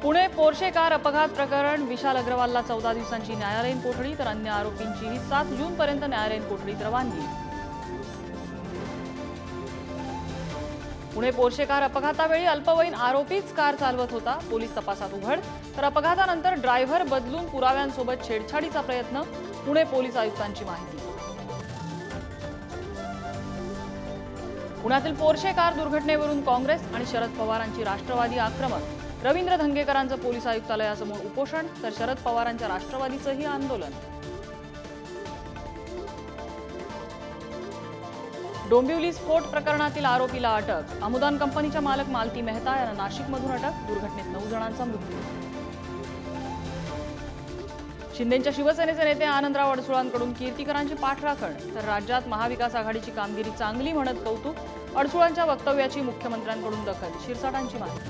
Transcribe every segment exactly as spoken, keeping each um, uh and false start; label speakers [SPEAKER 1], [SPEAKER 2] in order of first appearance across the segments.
[SPEAKER 1] Pune Porsche car अपघात प्रकरण विशाल अग्रवालला चौदा दिवसांची न्यायालयीन कोठडी तर अन्य आरोपींचीही सात जून पर्यंत न्यायालयीन कोठडीत रवानगी। पुणे पोर्शे कार अपघातावेळी अल्पवयीन आरोपीच कार चालवत होता, पोलीस तपासात उघड। तर अपघातानंतर ड्रायव्हर बदलून पुराव्यांसोबत छेडछाडीचा प्रयत्न, पुणे पोलीस आयुक्तांची माहिती। पुण्यातील पोर्शे कार दुर्घटनेवरून काँग्रेस आणि शरद पवारांची राष्ट्रवादी आक्रमक। रवींद्र धंगेकरांचं पोलीस आयुक्तालयासमोर उपोषण तर शरद पवारांच्या राष्ट्रवादीचंही आंदोलन। डोंबिवली स्फोट प्रकरणातील आरोपीला अटक, अमुदान कंपनीच्या मालक मालती मेहता यांना नाशिकमधून अटक, दुर्घटनेत नऊ जणांचा मृत्यू। शिंदेंच्या शिवसेनेचे नेते आनंदराव अडसुळांकडून कीर्तीकरांची पाठराखण तर राज्यात महाविकास आघाडीची कामगिरी चांगली म्हणत कौतुक, अडसुळांच्या वक्तव्याची मुख्यमंत्र्यांकडून दखल, शिरसाटांची माहिती।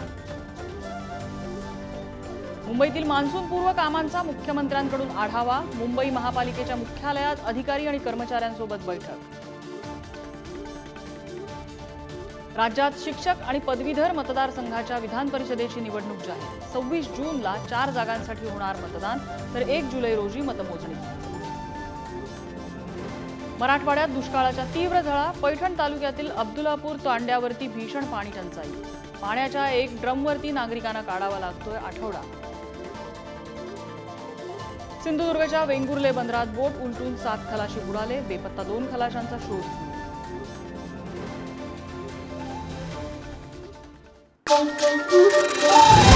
[SPEAKER 1] मुंबईतील मान्सूनपूर्व कामांचा मुख्यमंत्र्यांकडून आढावा, मुंबई महापालिकेच्या मुख्यालयात अधिकारी आणि कर्मचाऱ्यांसोबत बैठक। राज्यात शिक्षक आणि पदवीधर मतदारसंघाच्या विधान परिषदेची निवडणूक जाहीर, सव्वीस जूनला चार जागांसाठी होणार मतदान तर एक जुलै रोजी मतमोजणी। मराठवाड्यात दुष्काळाच्या तीव्र झळा, पैठण तालुक्यातील अब्दुल्लापूर तांड्यावरती भीषण पाणी टंचाई, पाण्याच्या एक ड्रमवरती नागरिकांना काढावा लागतोय आठवडा। सिंधुदुर्गच्या वेंगुर्ले बंदरात बोट उलटून सात खलाशी बुडाले, बेपत्ता दोन खलाशांचा शोध सुरू।
[SPEAKER 2] Thank you.